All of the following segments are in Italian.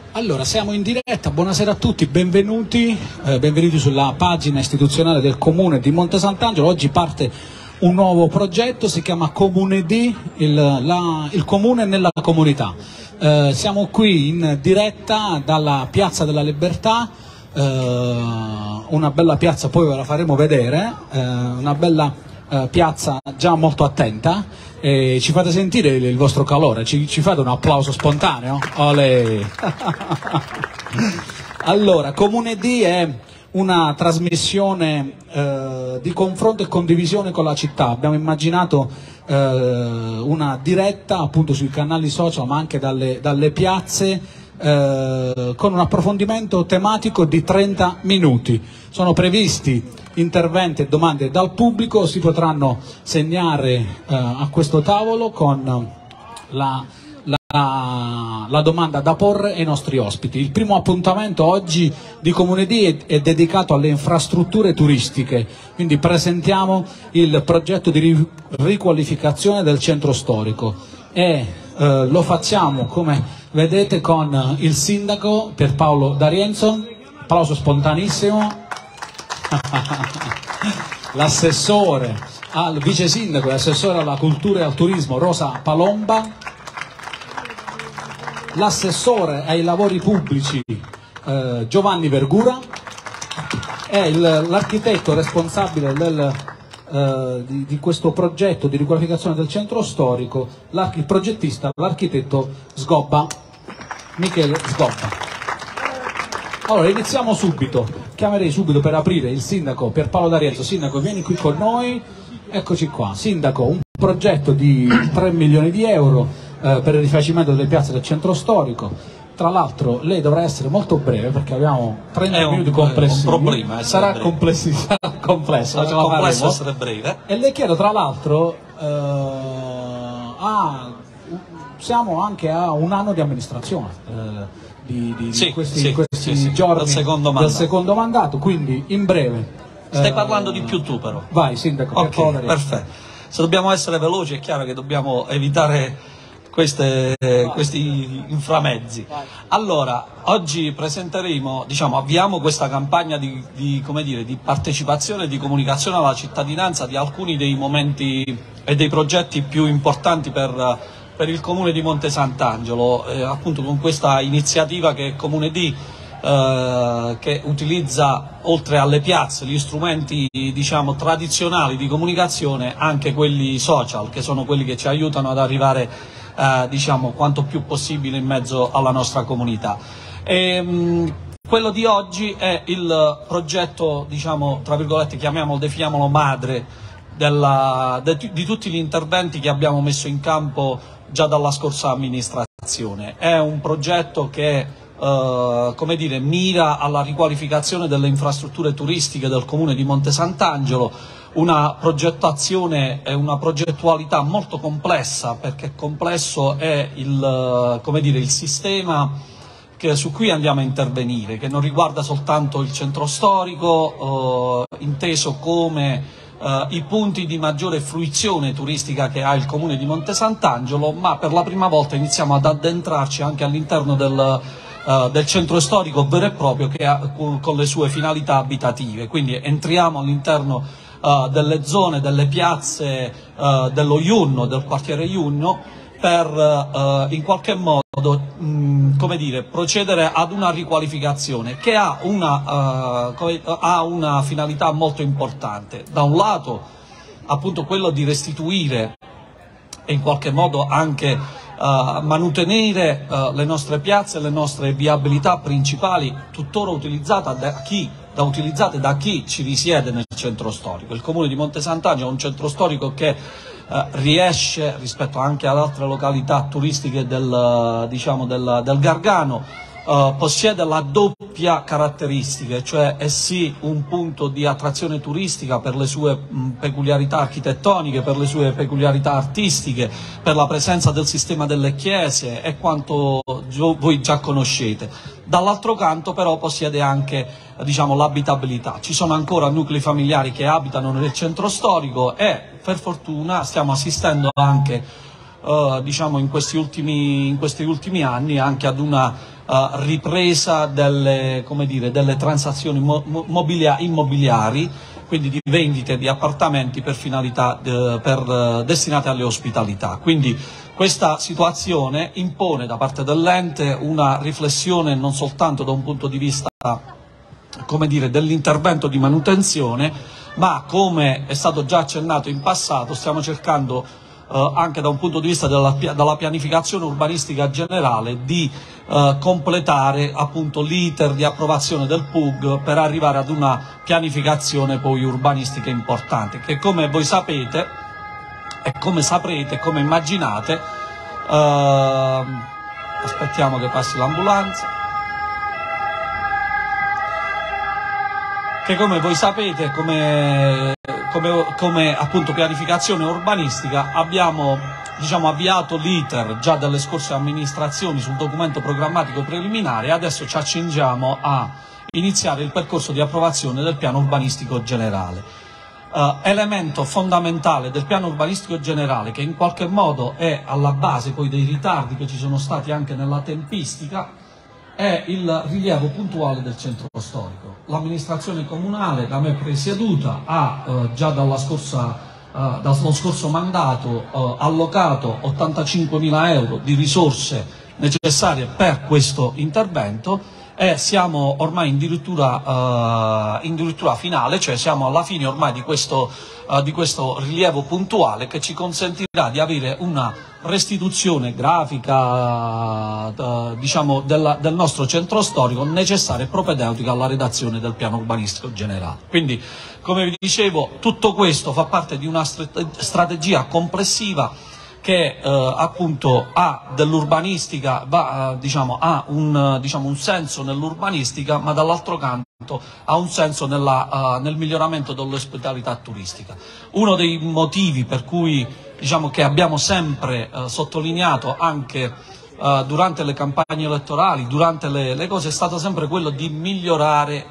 Allora, siamo in diretta, buonasera a tutti, benvenuti sulla pagina istituzionale del Comune di Monte Sant'Angelo. Oggi parte un nuovo progetto, si chiama Comune D, il Comune nella comunità. Siamo qui in diretta dalla Piazza della Libertà, una bella piazza, poi ve la faremo vedere, una bella piazza già molto attenta. Ci fate sentire il vostro calore, ci fate un applauso spontaneo? Olè. Allora, Comune D è una trasmissione di confronto e condivisione con la città. Abbiamo immaginato una diretta appunto sui canali social, ma anche dalle piazze, con un approfondimento tematico di 30 minuti. Sono previsti interventi e domande dal pubblico, si potranno segnare a questo tavolo con la domanda da porre ai nostri ospiti. Il primo appuntamento oggi di Comune D è dedicato alle infrastrutture turistiche, quindi presentiamo il progetto di riqualificazione del centro storico e lo facciamo, come vedete, con il sindaco Pierpaolo D'Arienzo, applauso spontanissimo, l'assessore al vice sindaco e assessore alla cultura e al turismo Rosa Palomba, l'assessore ai lavori pubblici Giovanni Vergura e l'architetto responsabile di questo progetto di riqualificazione del centro storico, il progettista, l'architetto Sgobba, Michele Sgobba. Allora, iniziamo subito, chiamerei subito per aprire il sindaco Pierpaolo D'Arienzo. Sindaco, vieni qui con noi, eccoci qua. Sindaco, un progetto di 3 milioni di euro per il rifacimento delle piazze del centro storico. Tra l'altro lei dovrà essere molto breve perché abbiamo 30 minuti complessivi. È un problema, sarà complesso, sarà complesso essere breve. E le chiedo tra l'altro, siamo anche a un anno di amministrazione di questi giorni del secondo mandato, quindi in breve. Stai parlando di più tu però. Vai sindaco. Ok, perfetto. Se dobbiamo essere veloci è chiaro che dobbiamo evitare questi inframezzi. Allora, oggi presenteremo, avviamo questa campagna di partecipazione e di comunicazione alla cittadinanza di alcuni dei momenti e dei progetti più importanti per il Comune di Monte Sant'Angelo, appunto con questa iniziativa che è Comune D, che utilizza oltre alle piazze gli strumenti tradizionali di comunicazione, anche quelli social, che sono quelli che ci aiutano ad arrivare quanto più possibile in mezzo alla nostra comunità. Quello di oggi è il progetto, tra virgolette, definiamolo madre di tutti gli interventi che abbiamo messo in campo già dalla scorsa amministrazione. È un progetto che mira alla riqualificazione delle infrastrutture turistiche del Comune di Monte Sant'Angelo, una progettazione e una progettualità molto complessa, perché complesso è il sistema su cui andiamo a intervenire, che non riguarda soltanto il centro storico, inteso come i punti di maggiore fruizione turistica che ha il Comune di Monte Sant'Angelo, ma per la prima volta iniziamo ad addentrarci anche all'interno del centro storico vero e proprio, con le sue finalità abitative. Quindi entriamo all'interno delle zone, delle piazze dello Iunno, del quartiere Iunno, per in qualche modo procedere ad una riqualificazione che ha una finalità molto importante. Da un lato appunto quello di restituire e in qualche modo anche mantenere le nostre piazze e le nostre viabilità principali, tuttora utilizzate da chi ci risiede nel centro storico. Il Comune di Monte Sant'Angelo è un centro storico che riesce, rispetto anche ad altre località turistiche del Gargano, possiede la doppia caratteristica, cioè è sì un punto di attrazione turistica per le sue peculiarità architettoniche, per le sue peculiarità artistiche, per la presenza del sistema delle chiese e quanto voi già conoscete. Dall'altro canto però possiede anche l'abitabilità. Ci sono ancora nuclei familiari che abitano nel centro storico e per fortuna stiamo assistendo anche in questi ultimi anni anche ad una ripresa delle transazioni immobiliari, quindi di vendite di appartamenti per finalità destinate alle ospitalità. Quindi questa situazione impone da parte dell'ente una riflessione non soltanto da un punto di vista dell'intervento di manutenzione, ma come è stato già accennato in passato stiamo cercando anche da un punto di vista della pianificazione urbanistica generale di completare appunto l'iter di approvazione del PUG per arrivare ad una pianificazione poi urbanistica importante che, come voi sapete e come saprete, come immaginate, aspettiamo che passi l'ambulanza, che come voi sapete come appunto pianificazione urbanistica abbiamo avviato l'iter già dalle scorse amministrazioni sul documento programmatico preliminare e adesso ci accingiamo a iniziare il percorso di approvazione del piano urbanistico generale. Elemento fondamentale del piano urbanistico generale, che in qualche modo è alla base poi dei ritardi che ci sono stati anche nella tempistica, è il rilievo puntuale del centro storico. L'amministrazione comunale da me presieduta ha già dallo scorso mandato allocato 85.000 euro di risorse necessarie per questo intervento e siamo ormai in dirittura finale, cioè siamo alla fine ormai di questo rilievo puntuale che ci consentirà di avere una restituzione grafica del nostro centro storico necessaria e propedeutica alla redazione del piano urbanistico generale. Quindi, come vi dicevo, tutto questo fa parte di una strategia complessiva che appunto ha dell'urbanistica, ha un senso nell'urbanistica, ma dall'altro canto ha un senso nel miglioramento dell'ospitalità turistica. Uno dei motivi per cui che abbiamo sempre sottolineato anche durante le campagne elettorali, durante le cose, è stato sempre quello di migliorare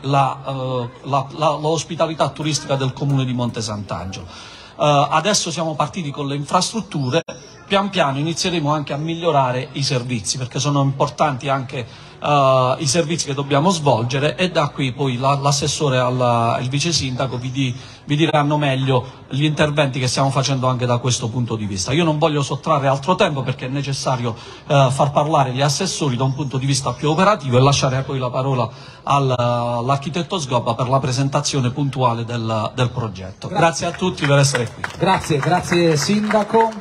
l'ospitalità turistica del comune di Monte Sant'Angelo. Adesso siamo partiti con le infrastrutture, pian piano inizieremo anche a migliorare i servizi, perché sono importanti anche i servizi che dobbiamo svolgere, e da qui poi l'assessore e il vice sindaco vi diranno meglio gli interventi che stiamo facendo anche da questo punto di vista. Io non voglio sottrarre altro tempo perché è necessario far parlare gli assessori da un punto di vista più operativo e lasciare poi la parola all'architetto Sgobba per la presentazione puntuale del progetto. Grazie a tutti per essere qui. Grazie Sindaco.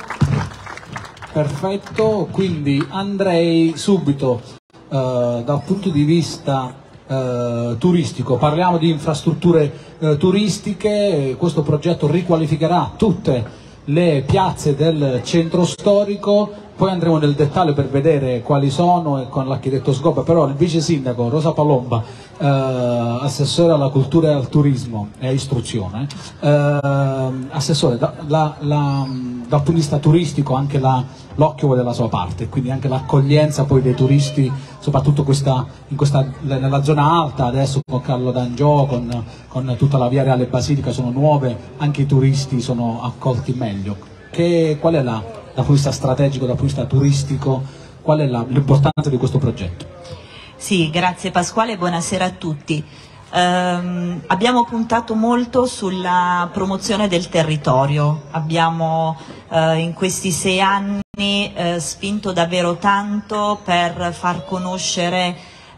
Perfetto, quindi andrei subito dal punto di vista turistico. Parliamo di infrastrutture turistiche. Questo progetto riqualificherà tutte le piazze del centro storico, poi andremo nel dettaglio per vedere quali sono e con l'architetto Sgobba, però il vice sindaco Rosa Palomba, assessore alla cultura e al turismo e a istruzione, assessore, dal punto di vista turistico anche l'occhio vuole dalla sua parte, quindi anche l'accoglienza poi dei turisti, soprattutto nella zona alta, adesso con Carlo d'Angiò, con tutta la via Reale Basilica sono nuove, anche i turisti sono accolti meglio. Qual è dal punto di vista strategico, dal punto di vista turistico, qual è l'importanza di questo progetto? Sì, grazie Pasquale, buonasera a tutti. Abbiamo puntato molto sulla promozione del territorio, abbiamo in questi 6 anni spinto davvero tanto per far conoscere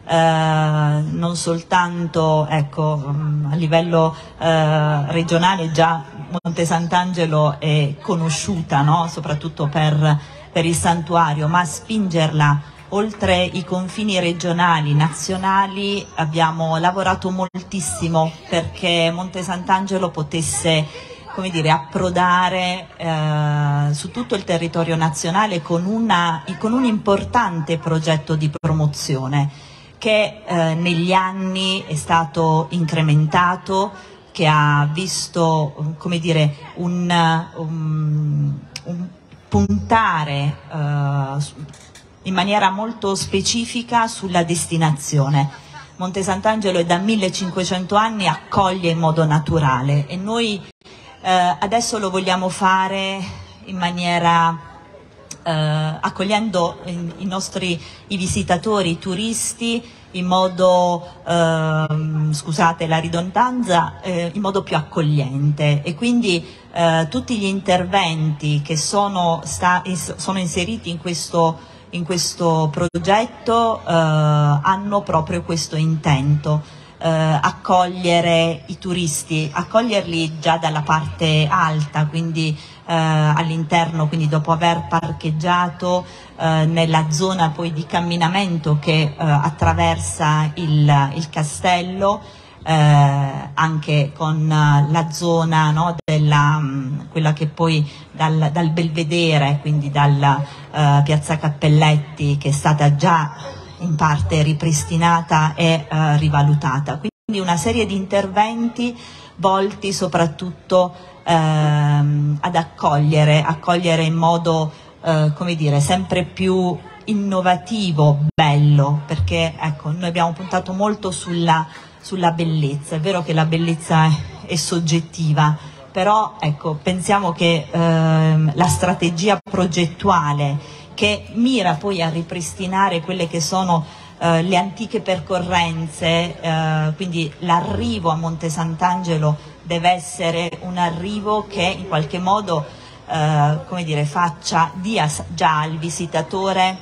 non soltanto a livello regionale, già Monte Sant'Angelo è conosciuta, no? Soprattutto per il santuario, ma spingerla oltre i confini regionali, nazionali. Abbiamo lavorato moltissimo perché Monte Sant'Angelo potesse, come dire, approdare su tutto il territorio nazionale con un importante progetto di promozione che negli anni è stato incrementato, che ha visto, come dire, un puntare in maniera molto specifica sulla destinazione. Monte Sant'Angelo è da 1500 anni, accoglie in modo naturale e noi adesso lo vogliamo fare in maniera accogliendo i visitatori, i turisti in modo, scusate la ridondanza, in modo più accogliente, e quindi tutti gli interventi che sono inseriti in questo progetto hanno proprio questo intento. Accogliere i turisti, accoglierli già dalla parte alta, quindi all'interno, quindi dopo aver parcheggiato nella zona poi di camminamento che attraversa il castello, anche con la zona, no, quella che poi dal Belvedere, quindi dalla Piazza Cappelletti, che è stata già in parte ripristinata e rivalutata. Quindi una serie di interventi volti soprattutto ad accogliere in modo, come dire, sempre più innovativo, bello, perché ecco, noi abbiamo puntato molto sulla bellezza. È vero che la bellezza è soggettiva, però ecco, pensiamo che la strategia progettuale che mira poi a ripristinare quelle che sono le antiche percorrenze, quindi l'arrivo a Monte Sant'Angelo deve essere un arrivo che in qualche modo come dire, dia già al visitatore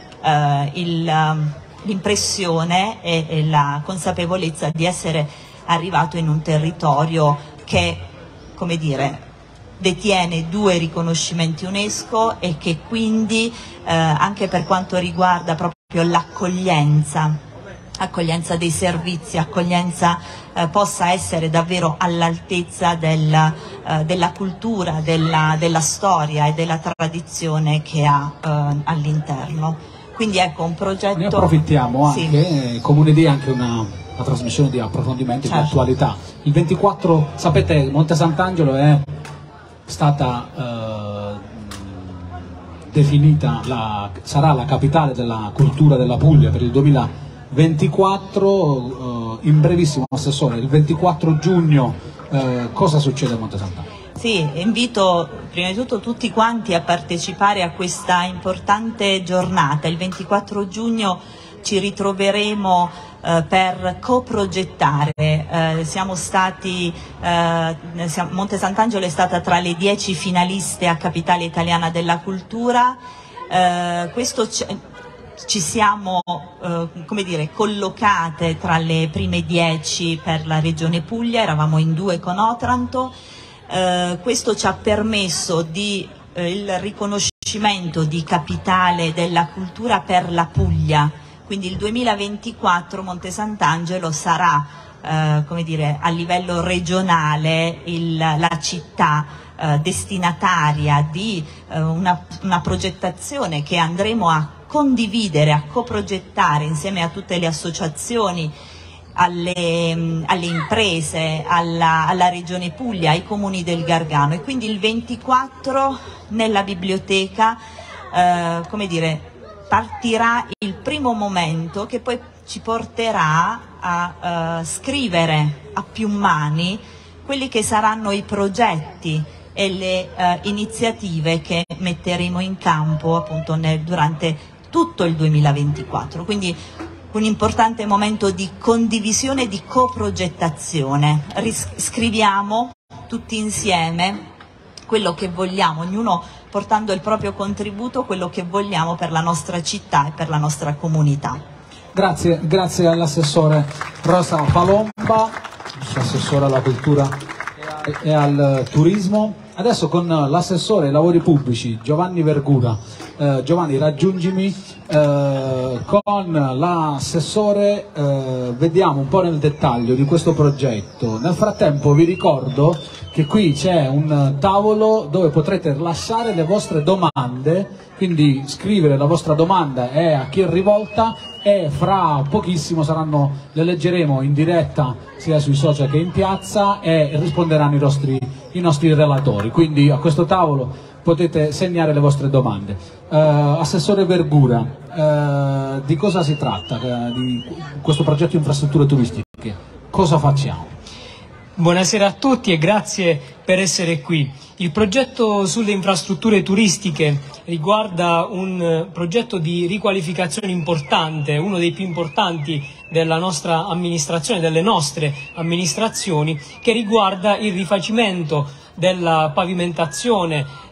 l'impressione e la consapevolezza di essere arrivato in un territorio che, come dire, detiene 2 riconoscimenti UNESCO e che quindi anche per quanto riguarda proprio l'accoglienza dei servizi, possa essere davvero all'altezza della cultura, della storia e della tradizione che ha all'interno. Quindi ecco, un progetto... Ne approfittiamo anche, sì, come un'idea, anche una trasmissione di approfondimento, certo, di attualità. Il 24, sapete, Monte Sant'Angelo è stata definita, sarà la capitale della cultura della Puglia per il 2024, in brevissimo, Assessore, il 24 giugno cosa succede a Monte Sant'Angelo? Sì, invito prima di tutto tutti quanti a partecipare a questa importante giornata. Il 24 giugno ci ritroveremo per coprogettare. Monte Sant'Angelo è stata tra le 10 finaliste a Capitale Italiana della Cultura. Ci siamo come dire, collocate tra le prime 10 per la Regione Puglia, eravamo in 2 con Otranto. Questo ci ha permesso il riconoscimento di capitale della cultura per la Puglia, quindi il 2024 Monte Sant'Angelo sarà come dire, a livello regionale la città destinataria di una progettazione che andremo a condividere, a coprogettare insieme a tutte le associazioni, alle imprese, alla Regione Puglia, ai comuni del Gargano. E quindi il 24 nella biblioteca come dire, partirà il primo momento che poi ci porterà a scrivere a più mani quelli che saranno i progetti e le iniziative che metteremo in campo appunto durante tutto il 2024. Quindi un importante momento di condivisione e di coprogettazione. Scriviamo tutti insieme quello che vogliamo, ognuno portando il proprio contributo, quello che vogliamo per la nostra città e per la nostra comunità. Grazie all'assessore Rosa Palomba, assessore alla cultura e al turismo. Adesso con l'assessore ai lavori pubblici Giovanni Vergura. Giovanni, raggiungimi con l'assessore, vediamo un po' nel dettaglio di questo progetto. Nel frattempo vi ricordo che qui c'è un tavolo dove potrete lasciare le vostre domande, quindi scrivere la vostra domanda e a chi è rivolta, e fra pochissimo le leggeremo in diretta sia sui social che in piazza e risponderanno i nostri relatori. Quindi a questo tavolo potete segnare le vostre domande. Assessore Vergura, di cosa si tratta di questo progetto infrastrutture turistiche? Cosa facciamo? Buonasera a tutti e grazie per essere qui. Il progetto sulle infrastrutture turistiche riguarda un progetto di riqualificazione importante, uno dei più importanti della nostra amministrazione, delle nostre amministrazioni, che riguarda il rifacimento della pavimentazione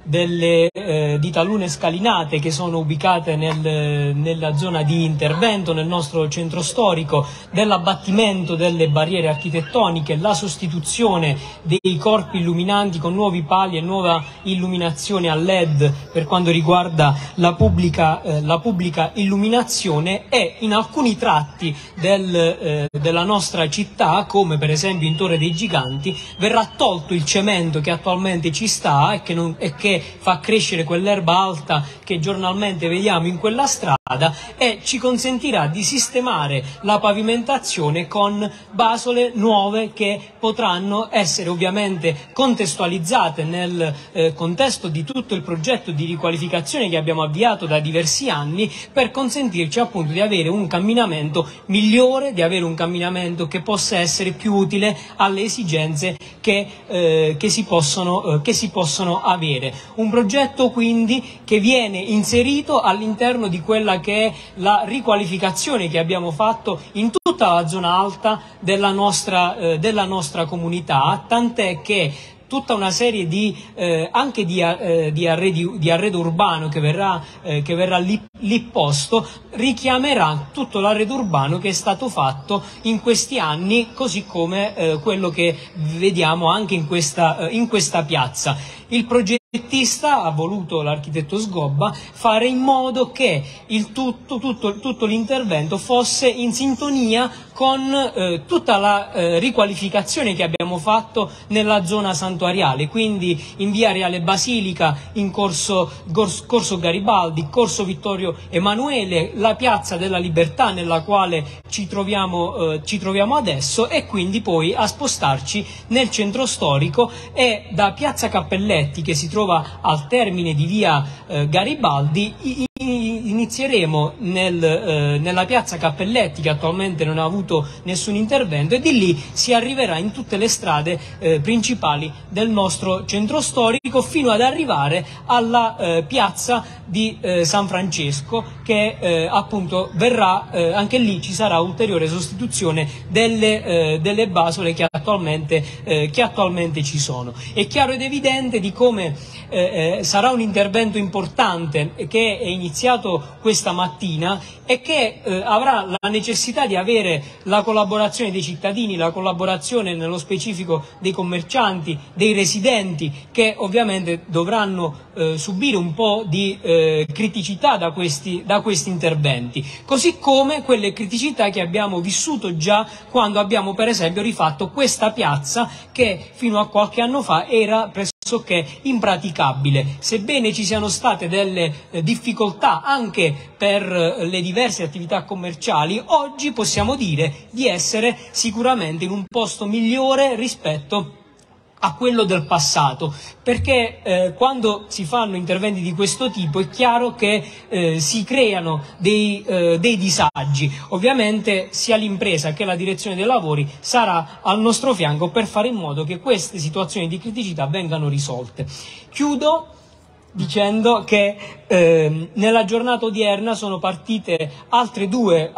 di talune scalinate che sono ubicate nella zona di intervento, nel nostro centro storico, dell'abbattimento delle barriere architettoniche, la sostituzione dei corpi illuminanti con nuovi pali e nuova illuminazione a LED per quanto riguarda la pubblica illuminazione, e in alcuni tratti della nostra città, come per esempio in Torre dei Giganti, verrà tolto il cemento che attualmente ci sta e che fa crescere quell'erba alta che giornalmente vediamo in quella strada, e ci consentirà di sistemare la pavimentazione con basole nuove che potranno essere ovviamente contestualizzate nel contesto di tutto il progetto di riqualificazione che abbiamo avviato da diversi anni, per consentirci appunto di avere un camminamento migliore, di avere un camminamento che possa essere più utile alle esigenze che si possono avere. Un progetto quindi che viene inserito all'interno di quella che è la riqualificazione che abbiamo fatto in tutta la zona alta della nostra comunità, tant'è che tutta una serie anche di arredo urbano che verrà lì posto richiamerà tutto l'arredo urbano che è stato fatto in questi anni, così come quello che vediamo anche in questa piazza. Il progettista ha voluto, l'architetto Sgobba, fare in modo che tutto l'intervento fosse in sintonia con tutta la riqualificazione che abbiamo fatto nella zona santuariale, quindi in via Reale Basilica, in corso Garibaldi, corso Vittorio Emanuele, la piazza della Libertà nella quale ci troviamo adesso, e quindi poi a spostarci nel centro storico, e da piazza Cappelletti, che si trova al termine di via Garibaldi, inizieremo nella piazza Cappelletti, che attualmente non ha avuto nessun intervento, e di lì si arriverà in tutte le strade principali del nostro centro storico, fino ad arrivare alla piazza di San Francesco, che appunto verrà, anche lì ci sarà ulteriore sostituzione delle basole che attualmente ci sono. È chiaro ed evidente di come sarà un intervento importante che è iniziato questa mattina e che avrà la necessità di avere la collaborazione dei cittadini, la collaborazione nello specifico dei commercianti, dei residenti, che ovviamente dovranno subire un po' di criticità da questi interventi, così come quelle criticità che abbiamo vissuto già quando abbiamo per esempio rifatto questa piazza, che fino a qualche anno fa era pressoché impraticabile. Sebbene ci siano state delle difficoltà anche per le diverse attività commerciali, oggi possiamo dire di essere sicuramente in un posto migliore rispetto a quello del passato, perché quando si fanno interventi di questo tipo è chiaro che si creano dei disagi. Ovviamente sia l'impresa che la direzione dei lavori sarà al nostro fianco per fare in modo che queste situazioni di criticità vengano risolte. Chiudo dicendo che nella giornata odierna sono partiti altri due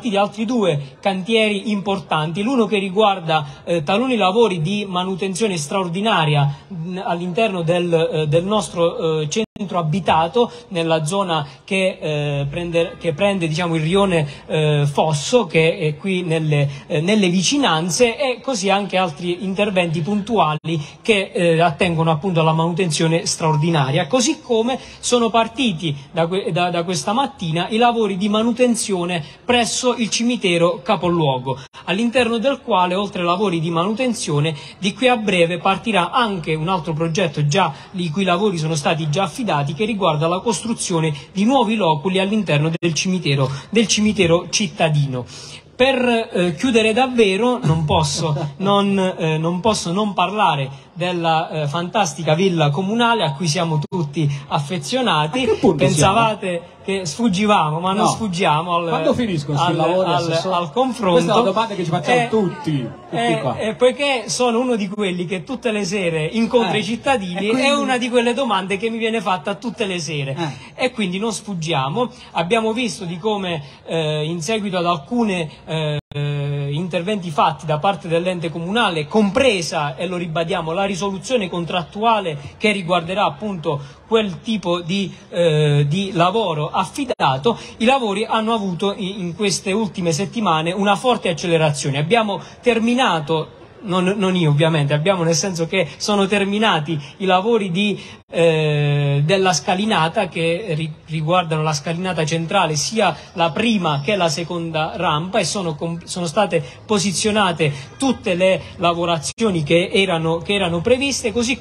cantieri importanti, l'uno che riguarda taluni lavori di manutenzione straordinaria all'interno del nostro centro abitato, nella zona che prende diciamo il rione Fosso, che è qui nelle vicinanze, e così anche altri interventi puntuali che attengono appunto alla manutenzione straordinaria, così come sono partiti da questa mattina i lavori di manutenzione presso il cimitero capoluogo, all'interno del quale, oltre ai lavori di manutenzione, di qui a breve partirà anche un altro progetto i cui lavori sono stati già affidati, che riguarda la costruzione di nuovi loculi all'interno del cimitero cittadino. Per chiudere davvero non posso non parlare della fantastica villa comunale a cui siamo tutti affezionati. Pensavate che sfuggivamo, ma non sfuggiamo quando finiscono questi lavori al confronto. Questa è una domanda che ci facciamo tutti qua. Poiché sono uno di quelli che tutte le sere incontra i cittadini, quindi... è una di quelle domande che mi viene fatta tutte le sere, e quindi non sfuggiamo. Abbiamo visto di come in seguito ad alcune interventi fatti da parte dell'ente comunale, compresa, e lo ribadiamo, la risoluzione contrattuale che riguarderà appunto quel tipo di lavoro affidato, i lavori hanno avuto in queste ultime settimane una forte accelerazione. Abbiamo terminato, non io ovviamente, abbiamo, nel senso che sono terminati i lavori della scalinata, che riguardano la scalinata centrale, sia la prima che la seconda rampa, e sono state posizionate tutte le lavorazioni che erano previste, così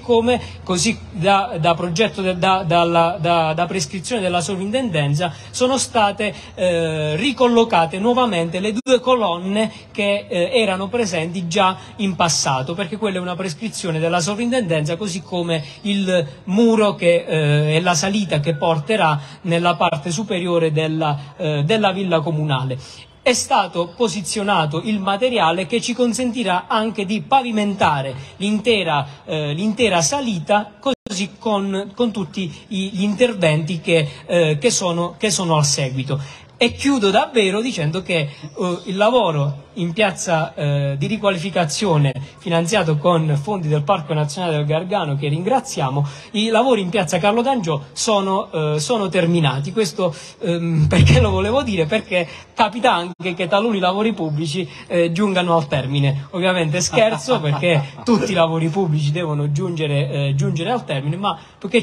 da progetto da prescrizione della sovrintendenza sono state ricollocate nuovamente le 2 colonne che erano presenti già in passato, perché quella è una prescrizione della sovrintendenza, così come il muro che è la salita che porterà nella parte superiore della villa comunale. È stato posizionato il materiale che ci consentirà anche di pavimentare l'intera salita, così con tutti gli interventi che sono al seguito. E chiudo davvero dicendo che il lavoro in piazza di riqualificazione, finanziato con fondi del Parco Nazionale del Gargano, che ringraziamo, i lavori in piazza Carlo d'Angiò sono terminati. Questo perché lo volevo dire? Perché capita anche che taluni lavori pubblici giungano al termine. Ovviamente scherzo, perché tutti i lavori pubblici devono giungere al termine, ma perché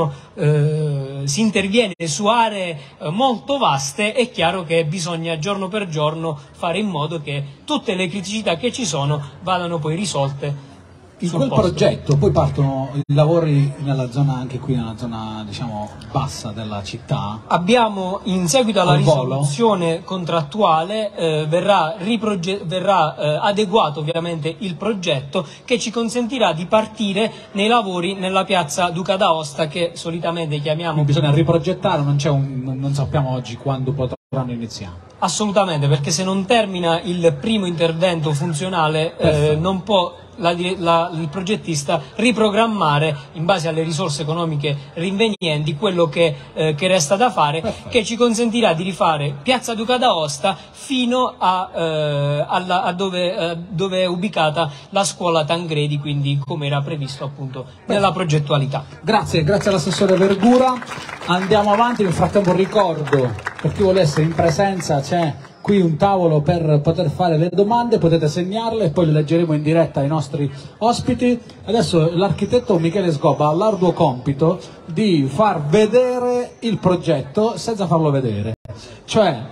si interviene su aree molto vaste, è chiaro che bisogna giorno per giorno fare in modo che tutte le criticità che ci sono vadano poi risolte. In quel progetto poi partono i lavori nella zona, anche qui nella zona diciamo bassa della città. Abbiamo, in seguito alla risoluzione contrattuale, verrà adeguato ovviamente il progetto, che ci consentirà di partire nei lavori nella piazza Duca d'Aosta, che solitamente chiamiamo... Bisogna riprogettare, non sappiamo oggi quando potranno iniziare. Assolutamente, perché se non termina il primo intervento funzionale non può il progettista riprogrammare in base alle risorse economiche rinvenienti quello che resta da fare. Perfetto. Che ci consentirà di rifare piazza Duca d'Aosta fino a dove è ubicata la scuola Tangredi, quindi come era previsto appunto nella progettualità. Grazie all'assessore Vergura. Andiamo avanti. Nel frattempo ricordo, per chi volesse in presenza, c'è qui un tavolo per poter fare le domande, potete segnarle e poi le leggeremo in diretta ai nostri ospiti. Adesso l'architetto Michele Sgoba ha l'arduo compito di far vedere il progetto senza farlo vedere, cioè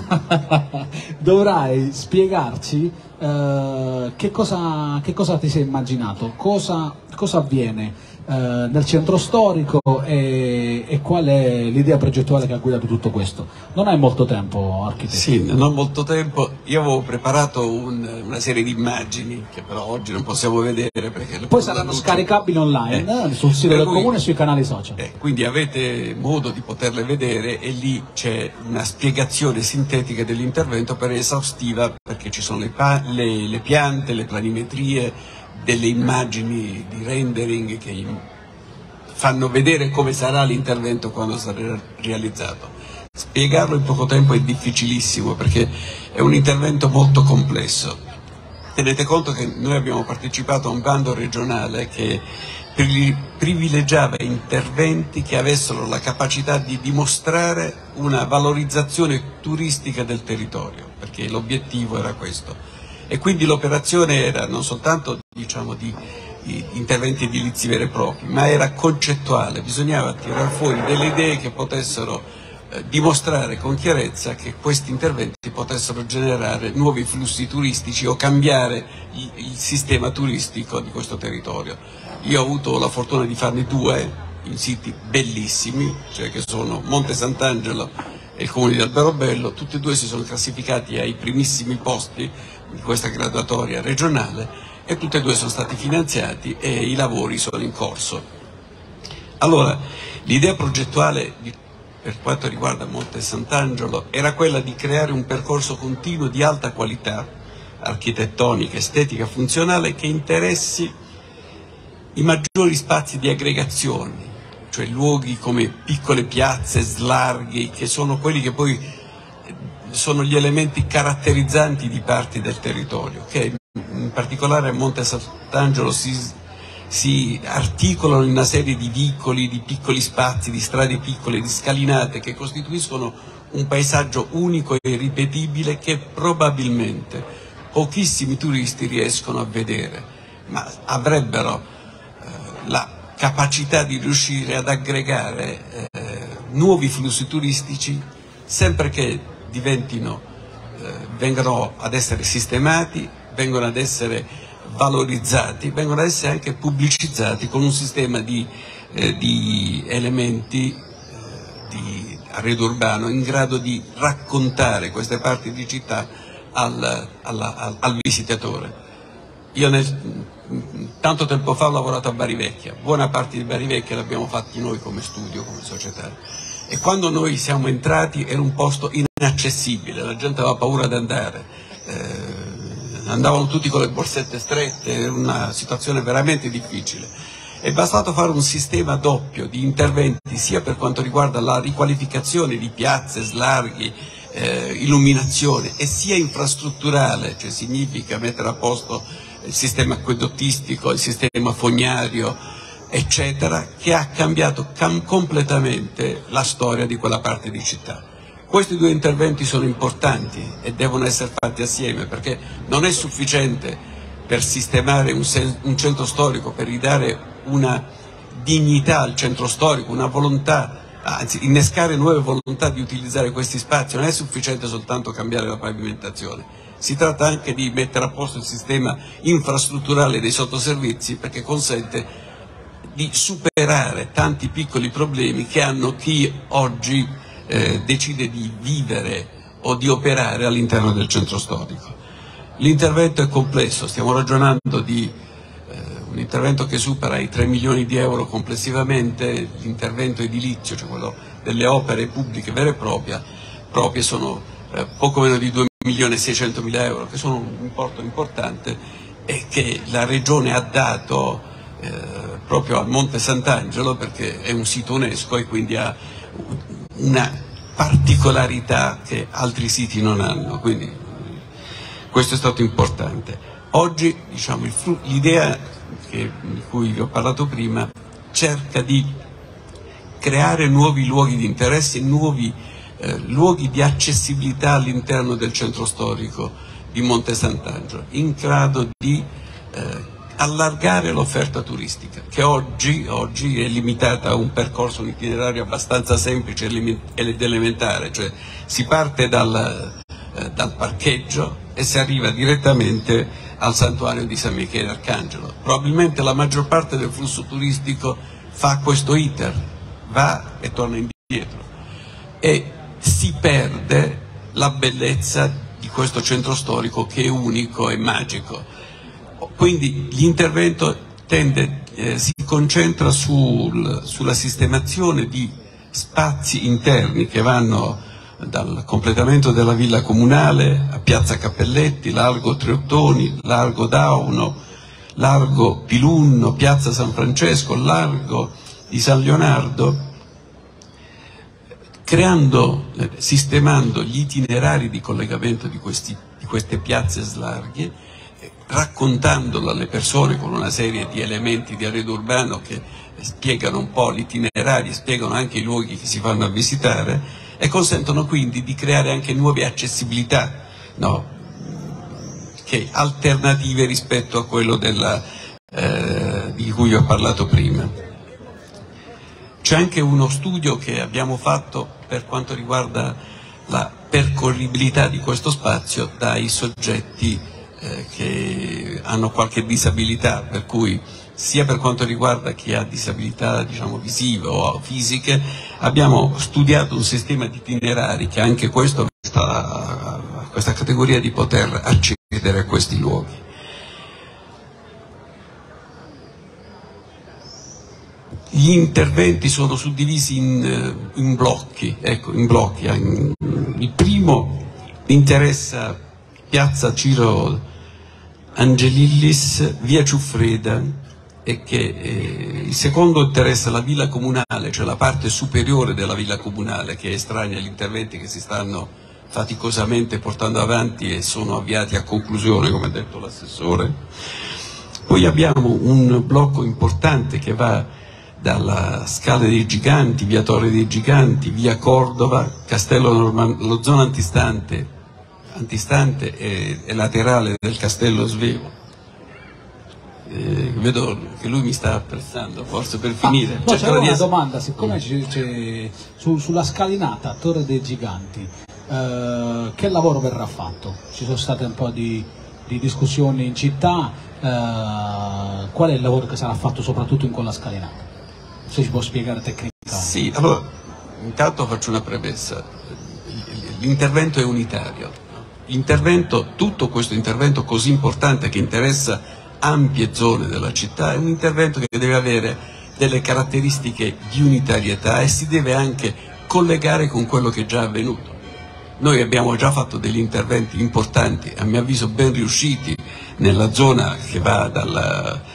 dovrai spiegarci che cosa ti sei immaginato, cosa avviene nel centro storico e qual è l'idea progettuale che ha guidato tutto questo. Non hai molto tempo, architetto? Sì, non ho molto tempo. Io avevo preparato una serie di immagini che però oggi non possiamo vedere, perché poi saranno scaricabili online sul sito del comune e sui canali social. Quindi avete modo di poterle vedere, e lì c'è una spiegazione sintetica dell'intervento, per esaustiva, perché ci sono le piante, le planimetrie, delle immagini di rendering che fanno vedere come sarà l'intervento quando sarà realizzato. Spiegarlo in poco tempo è difficilissimo, perché è un intervento molto complesso. Tenete conto che noi abbiamo partecipato a un bando regionale che privilegiava interventi che avessero la capacità di dimostrare una valorizzazione turistica del territorio, perché l'obiettivo era questo. E quindi l'operazione era non soltanto di interventi edilizi veri e propri, ma era concettuale. Bisognava tirare fuori delle idee che potessero dimostrare con chiarezza che questi interventi potessero generare nuovi flussi turistici o cambiare il sistema turistico di questo territorio. Io ho avuto la fortuna di farne 2 in siti bellissimi, cioè che sono Monte Sant'Angelo e il comune di Alberobello. Tutti e 2 si sono classificati ai primissimi posti di questa graduatoria regionale, e tutti e due sono stati finanziati e i lavori sono in corso. Allora, l'idea progettuale per quanto riguarda Monte Sant'Angelo era quella di creare un percorso continuo di alta qualità architettonica, estetica, funzionale che interessi i maggiori spazi di aggregazione, cioè luoghi come piccole piazze, slarghi, che sono quelli che poi sono gli elementi caratterizzanti di parti del territorio, che in particolare a Monte Sant'Angelo si articolano in una serie di vicoli, di piccoli spazi, di strade piccole, di scalinate che costituiscono un paesaggio unico e irripetibile che probabilmente pochissimi turisti riescono a vedere, ma avrebbero la capacità di riuscire ad aggregare nuovi flussi turistici sempre che vengano ad essere sistemati, vengono ad essere valorizzati, vengono ad essere anche pubblicizzati con un sistema di elementi di arredo urbano in grado di raccontare queste parti di città al visitatore. Io tanto tempo fa ho lavorato a Bari Vecchia, buona parte di Bari Vecchia l'abbiamo fatti noi come studio, come società, e quando noi siamo entrati era un posto inaccessibile, la gente aveva paura di andare, andavano tutti con le borsette strette, era una situazione veramente difficile. È bastato fare un sistema doppio di interventi sia per quanto riguarda la riqualificazione di piazze, slarghi, illuminazione, e sia infrastrutturale, cioè significa mettere a posto il sistema acquedottistico, il sistema fognario, eccetera, che ha cambiato completamente la storia di quella parte di città. Questi due interventi sono importanti e devono essere fatti assieme, perché non è sufficiente per sistemare un centro storico, per ridare una dignità al centro storico, una volontà, anzi innescare nuove volontà di utilizzare questi spazi, non è sufficiente soltanto cambiare la pavimentazione, si tratta anche di mettere a posto il sistema infrastrutturale dei sottoservizi, perché consente di superare tanti piccoli problemi che hanno chi oggi decide di vivere o di operare all'interno del centro storico. L'intervento è complesso, stiamo ragionando di un intervento che supera i 3 milioni di euro complessivamente. L'intervento edilizio, cioè quello delle opere pubbliche vere e proprie sono poco meno di 2.600.000 euro, che sono un importo importante e che la Regione ha dato proprio al Monte Sant'Angelo, perché è un sito UNESCO e quindi ha una particolarità che altri siti non hanno, quindi questo è stato importante. Oggi, diciamo, l'idea di cui vi ho parlato prima cerca di creare nuovi luoghi di interesse, nuovi luoghi di accessibilità all'interno del centro storico di Monte Sant'Angelo, in grado di allargare l'offerta turistica, che oggi è limitata a un percorso, un itinerario abbastanza semplice ed elementare, cioè si parte dal parcheggio e si arriva direttamente al santuario di San Michele Arcangelo. Probabilmente la maggior parte del flusso turistico fa questo iter, va e torna indietro, e si perde la bellezza di questo centro storico che è unico e magico. Quindi l'intervento si concentra sulla sistemazione di spazi interni che vanno dal completamento della villa comunale a Piazza Cappelletti, Largo Tre Ottoni, Largo Dauno, Largo Pilunno, Piazza San Francesco, Largo di San Leonardo, sistemando gli itinerari di collegamento di queste piazze slarghe, raccontandolo alle persone con una serie di elementi di arredo urbano che spiegano un po' l'itinerario, spiegano anche i luoghi che si vanno a visitare e consentono quindi di creare anche nuove accessibilità, no? Che alternative rispetto a quello di cui vi ho parlato prima. C'è anche uno studio che abbiamo fatto per quanto riguarda la percorribilità di questo spazio dai soggetti che hanno qualche disabilità, per cui sia per quanto riguarda chi ha disabilità, diciamo, visive o fisiche, abbiamo studiato un sistema di itinerari che anche questo questa categoria di poter accedere a questi luoghi. Gli interventi sono suddivisi in blocchi, ecco, in blocchi. Il primo interessa Piazza Ciro Angelillis, via Ciuffreda, e il secondo interessa la villa comunale, cioè la parte superiore della villa comunale, che è estranea agli interventi che si stanno faticosamente portando avanti e sono avviati a conclusione, come ha detto l'assessore. Poi abbiamo un blocco importante che va dalla Scala dei Giganti, via Torre dei Giganti, via Cordova, lo zona antistante e laterale del Castello Svevo. Vedo che lui mi sta apprezzando, forse per finire. No, c'è una domanda, siccome sulla scalinata Torre dei Giganti, che lavoro verrà fatto? Ci sono state un po' di discussioni in città, qual è il lavoro che sarà fatto soprattutto in quella scalinata? Se ci può spiegare tecnicamente. Sì, allora, intanto faccio una premessa. L'intervento è unitario. Tutto questo intervento così importante che interessa ampie zone della città è un intervento che deve avere delle caratteristiche di unitarietà e si deve anche collegare con quello che è già avvenuto. Noi abbiamo già fatto degli interventi importanti, a mio avviso ben riusciti, nella zona che va dalla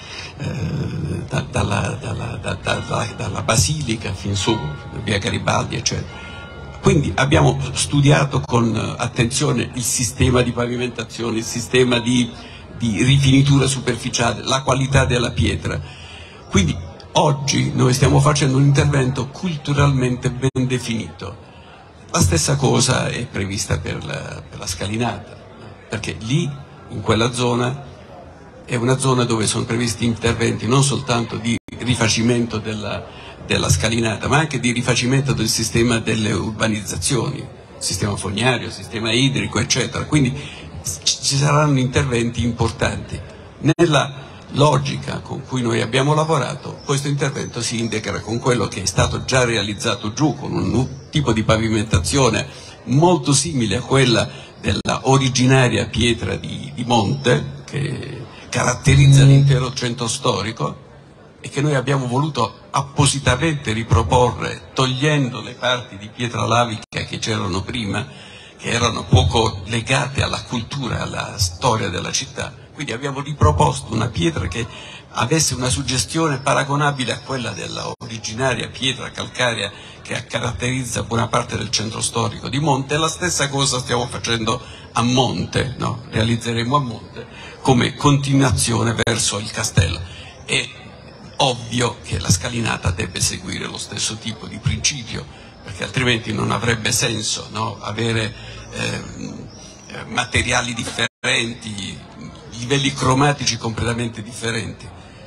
Basilica fin su, via Garibaldi, eccetera. Quindi abbiamo studiato con attenzione il sistema di pavimentazione, il sistema di rifinitura superficiale, la qualità della pietra. Quindi oggi noi stiamo facendo un intervento culturalmente ben definito. La stessa cosa è prevista per la scalinata, perché lì, in quella zona, è una zona dove sono previsti interventi non soltanto di rifacimento della scalinata, ma anche di rifacimento del sistema delle urbanizzazioni, sistema fognario, sistema idrico, eccetera. Quindi ci saranno interventi importanti. Nella logica con cui noi abbiamo lavorato, questo intervento si integra con quello che è stato già realizzato giù, con un tipo di pavimentazione molto simile a quella della originaria pietra di monte, che caratterizza l'intero centro storico e che noi abbiamo voluto appositamente riproporre, togliendo le parti di pietra lavica che c'erano prima, che erano poco legate alla cultura, alla storia della città. Quindi abbiamo riproposto una pietra che avesse una suggestione paragonabile a quella della originaria pietra calcarea che caratterizza buona parte del centro storico di Monte, e la stessa cosa stiamo facendo a Monte, no? Realizzeremo a Monte come continuazione verso il castello. È ovvio che la scalinata deve seguire lo stesso tipo di principio, perché altrimenti non avrebbe senso, no? Avere materiali differenti, livelli cromatici completamente differenti.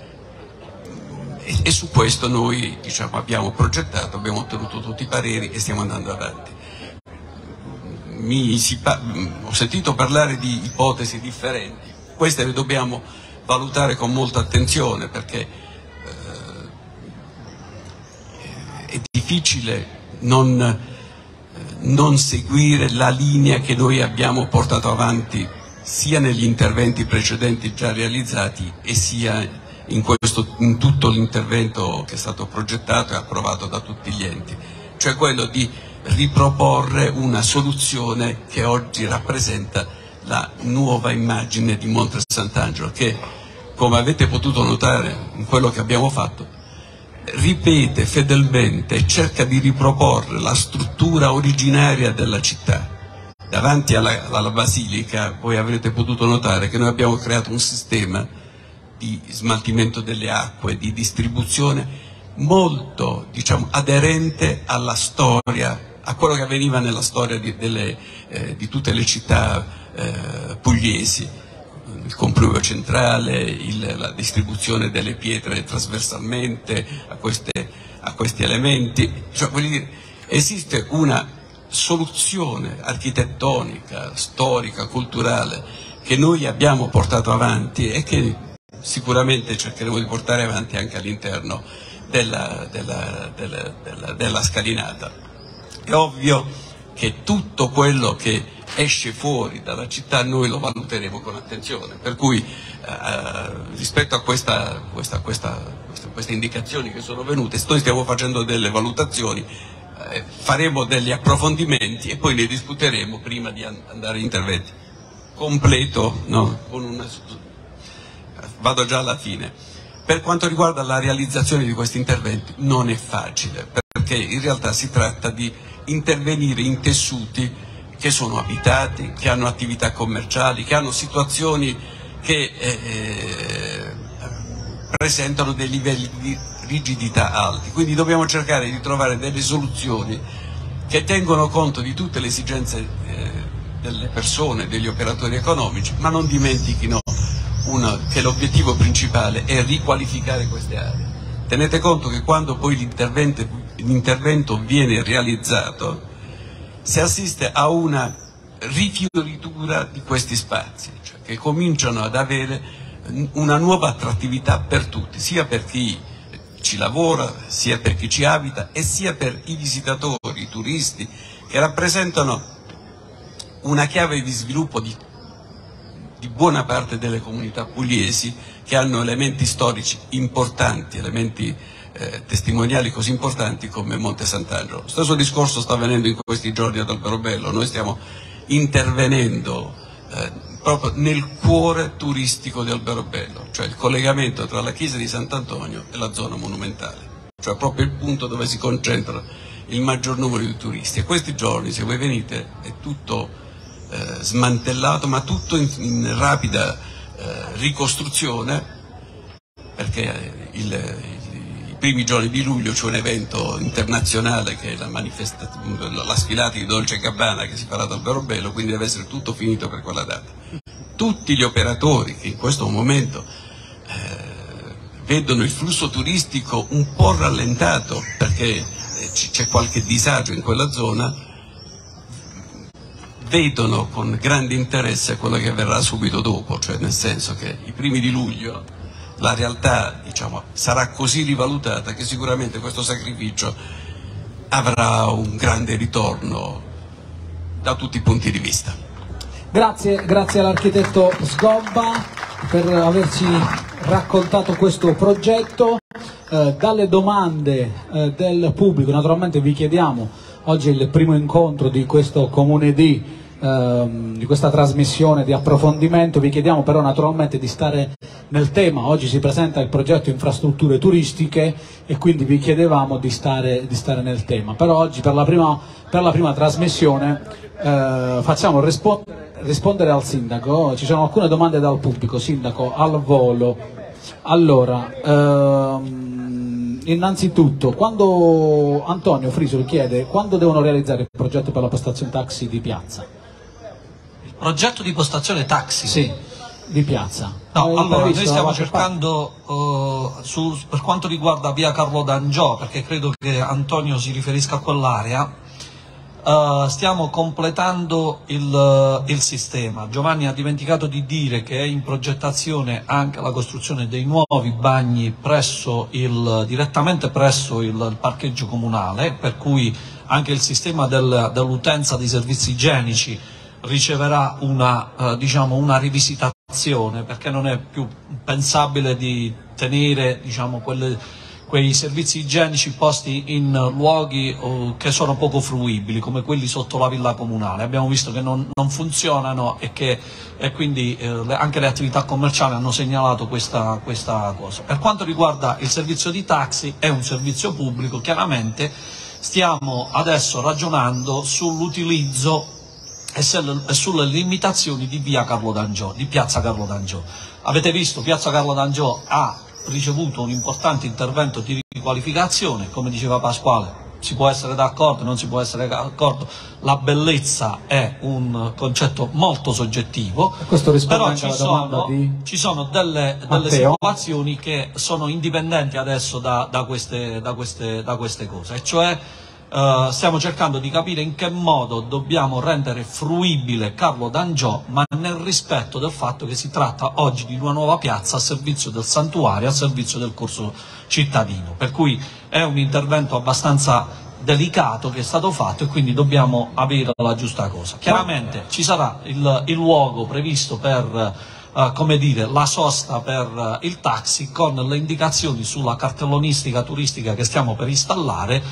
E su questo noi, diciamo, abbiamo progettato, abbiamo ottenuto tutti i pareri e stiamo andando avanti. Ho sentito parlare di ipotesi differenti, queste le dobbiamo valutare con molta attenzione, perché è difficile non seguire la linea che noi abbiamo portato avanti sia negli interventi precedenti già realizzati e sia in tutto l'intervento che è stato progettato e approvato da tutti gli enti, cioè quello di riproporre una soluzione che oggi rappresenta la nuova immagine di Monte Sant'Angelo, che, come avete potuto notare in quello che abbiamo fatto, ripete fedelmente e cerca di riproporre la struttura originaria della città. Davanti alla Basilica voi avrete potuto notare che noi abbiamo creato un sistema di smaltimento delle acque, di distribuzione molto, diciamo, aderente alla storia, a quello che avveniva nella storia di tutte le città pugliesi, il compruvio centrale, la distribuzione delle pietre trasversalmente a questi elementi. Cioè, voglio dire, esiste una soluzione architettonica, storica, culturale che noi abbiamo portato avanti e che sicuramente cercheremo di portare avanti anche all'interno della scalinata. È ovvio che tutto quello che esce fuori dalla città noi lo valuteremo con attenzione, per cui rispetto a questa queste indicazioni che sono venute, noi stiamo facendo delle valutazioni, faremo degli approfondimenti e poi ne discuteremo prima di andare in interventi. Completo, no? Vado già alla fine. Per quanto riguarda la realizzazione di questi interventi non è facile, perché in realtà si tratta di intervenire in tessuti che sono abitati, che hanno attività commerciali, che hanno situazioni che presentano dei livelli di rigidità alti. Quindi dobbiamo cercare di trovare delle soluzioni che tengono conto di tutte le esigenze delle persone, degli operatori economici, ma non dimentichino che l'obiettivo principale è riqualificare queste aree. Tenete conto che quando poi l'intervento viene realizzato si assiste a una rifioritura di questi spazi, cioè che cominciano ad avere una nuova attrattività per tutti, sia per chi ci lavora, sia per chi ci abita e sia per i visitatori, i turisti, che rappresentano una chiave di sviluppo di buona parte delle comunità pugliesi, che hanno elementi storici importanti, elementi testimoniali così importanti come Monte Sant'Angelo. Lo stesso discorso sta avvenendo in questi giorni ad Alberobello. Noi stiamo intervenendo proprio nel cuore turistico di Alberobello, cioè il collegamento tra la chiesa di Sant'Antonio e la zona monumentale, cioè proprio il punto dove si concentra il maggior numero di turisti. E questi giorni, se voi venite, è tutto smantellato, ma tutto in rapida ricostruzione, perché i primi giorni di luglio c'è un evento internazionale che è la sfilata di Dolce & Gabbana che si farà ad Alberobello, quindi deve essere tutto finito per quella data. Tutti gli operatori che in questo momento vedono il flusso turistico un po' rallentato perché c'è qualche disagio in quella zona, vedono con grande interesse quello che avverrà subito dopo, cioè nel senso che i primi di luglio la realtà, diciamo, sarà così rivalutata che sicuramente questo sacrificio avrà un grande ritorno da tutti i punti di vista. Grazie all'architetto Sgobba per averci raccontato questo progetto. Dalle domande del pubblico, naturalmente vi chiediamo, oggi è il primo incontro di questo Comune di questa trasmissione di approfondimento, vi chiediamo però naturalmente di stare nel tema. Oggi si presenta il progetto infrastrutture turistiche e quindi vi chiedevamo di stare nel tema, però oggi per la prima trasmissione facciamo rispondere al sindaco. Ci sono alcune domande dal pubblico, sindaco, al volo. Allora, innanzitutto, quando Antonio Frisoli chiede quando devono realizzare il progetto per la postazione taxi di piazza? Il progetto di postazione taxi? Sì, di piazza. No, allora noi stiamo cercando per quanto riguarda via Carlo d'Angiò, perché credo che Antonio si riferisca a quell'area, stiamo completando il sistema. Giovanni ha dimenticato di dire che è in progettazione anche la costruzione dei nuovi bagni direttamente presso il parcheggio comunale, per cui anche il sistema dell'utenza dei servizi igienici riceverà una rivisitazione, perché non è più pensabile di tenere quei servizi igienici posti in luoghi che sono poco fruibili, come quelli sotto la villa comunale. Abbiamo visto che non funzionano e quindi anche le attività commerciali hanno segnalato questa cosa. Per quanto riguarda il servizio di taxi, è un servizio pubblico, chiaramente stiamo adesso ragionando sull'utilizzo e sulle limitazioni di via Carlo d'Angiò, di piazza Carlo d'Angiò. Avete visto, piazza Carlo d'Angiò ha ricevuto un importante intervento di riqualificazione, come diceva Pasquale, si può essere d'accordo, non si può essere d'accordo, la bellezza è un concetto molto soggettivo, però ci sono delle situazioni che sono indipendenti adesso da queste cose, e cioè stiamo cercando di capire in che modo dobbiamo rendere fruibile Carlo d'Angiò, ma nel rispetto del fatto che si tratta oggi di una nuova piazza a servizio del santuario, a servizio del corso cittadino, per cui è un intervento abbastanza delicato che è stato fatto e quindi dobbiamo avere la giusta cosa. Chiaramente ci sarà il luogo previsto per come dire, la sosta per il taxi, con le indicazioni sulla cartellonistica turistica che stiamo per installare.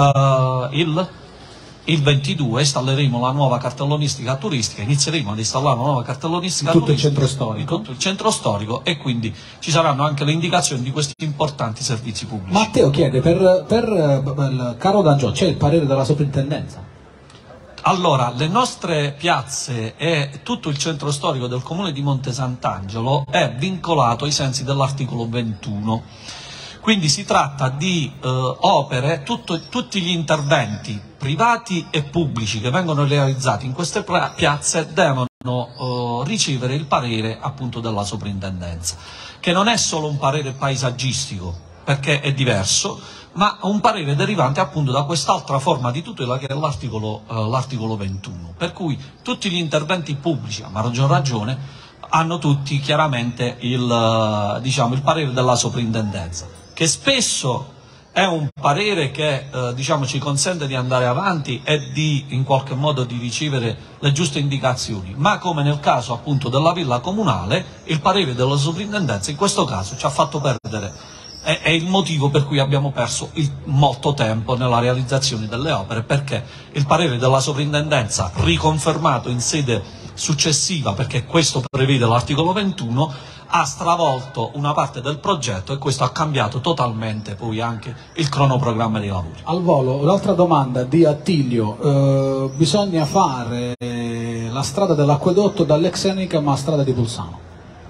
Il 22 installeremo la nuova cartellonistica turistica, inizieremo ad installare una nuova cartellonistica in tutto turistica il centro storico. in tutto il centro storico, e quindi ci saranno anche le indicazioni di questi importanti servizi pubblici. Matteo chiede, per il Carlo d'Angiò c'è il parere della soprintendenza? Allora, le nostre piazze e tutto il centro storico del comune di Monte Sant'Angelo è vincolato ai sensi dell'articolo 21. Quindi si tratta di opere, tutti gli interventi privati e pubblici che vengono realizzati in queste piazze devono ricevere il parere appunto della soprintendenza, che non è solo un parere paesaggistico, perché è diverso, ma un parere derivante appunto da quest'altra forma di tutela che è l'articolo 21, per cui tutti gli interventi pubblici, a maggior ragione, hanno tutti chiaramente il parere della soprintendenza, che spesso è un parere che ci consente di andare avanti e in qualche modo di ricevere le giuste indicazioni, ma come nel caso appunto della villa comunale, il parere della soprintendenza in questo caso ci ha fatto perdere, è il motivo per cui abbiamo perso molto tempo nella realizzazione delle opere, perché il parere della soprintendenza, riconfermato in sede successiva, perché questo prevede l'articolo 21, ha stravolto una parte del progetto, e questo ha cambiato totalmente poi anche il cronoprogramma dei lavori. Al volo, un'altra domanda di Attilio, bisogna fare la strada dell'acquedotto dall'ex Enicam a strada di Pulsano?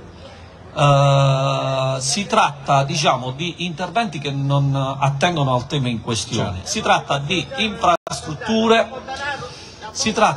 Si tratta di interventi che non attengono al tema in questione, si tratta di infrastrutture, La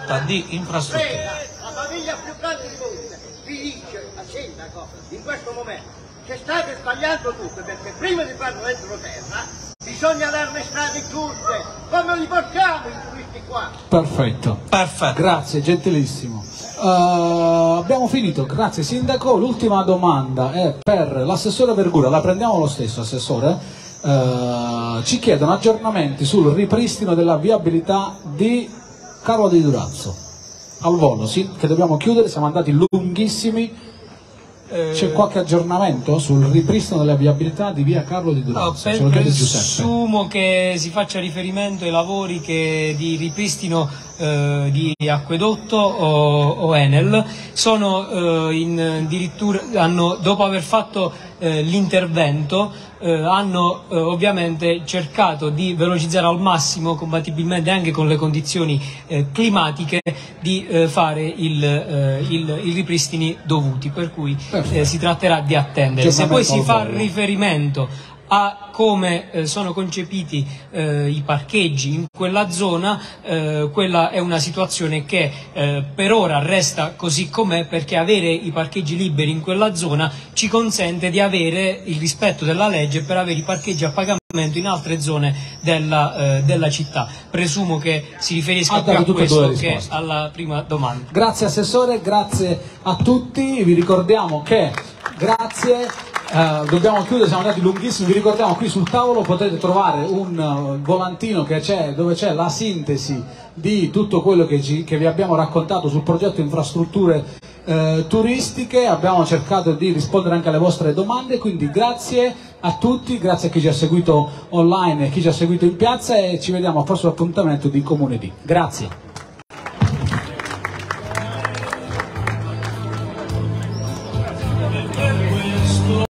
famiglia più grande di Monte vi dice al sindaco in questo momento che state sbagliando tutto, perché prima di farlo dentro terra bisogna dare le strade giuste. Come li portiamo i turisti qua? Perfetto. Grazie, gentilissimo. Abbiamo finito, grazie sindaco. L'ultima domanda è per l'assessore Vergura, la prendiamo lo stesso, assessore. Ci chiedono aggiornamenti sul ripristino della viabilità di Carlo di Durazzo. Al volo, sì, che dobbiamo chiudere, siamo andati lunghissimi. C'è qualche aggiornamento sul ripristino della viabilità di via Carlo di Durazzo? Presumo che si faccia riferimento ai lavori di ripristino di Acquedotto o Enel. Sono addirittura, dopo aver fatto l'intervento, hanno ovviamente cercato di velocizzare al massimo, compatibilmente anche con le condizioni climatiche, di fare i ripristini dovuti, per cui si tratterà di attendere. Se poi si fa riferimento a come sono concepiti i parcheggi in quella zona, quella è una situazione che per ora resta così com'è, perché avere i parcheggi liberi in quella zona ci consente di avere il rispetto della legge per avere i parcheggi a pagamento in altre zone della città. Presumo che si riferisca più a questo che alla prima domanda. Grazie assessore, grazie a tutti, vi ricordiamo che dobbiamo chiudere, siamo andati lunghissimi. Vi ricordiamo, qui sul tavolo potete trovare un volantino dove c'è la sintesi di tutto quello che vi abbiamo raccontato sul progetto infrastrutture turistiche. Abbiamo cercato di rispondere anche alle vostre domande, quindi grazie a tutti, grazie a chi ci ha seguito online e chi ci ha seguito in piazza, e ci vediamo al prossimo appuntamento di Comune D. Grazie.